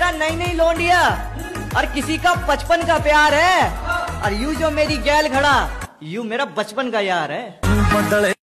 मेरा नई नई लौंडिया और किसी का 55 का प्यार है, और यू जो मेरी गैल खड़ा, यू मेरा बचपन का यार है।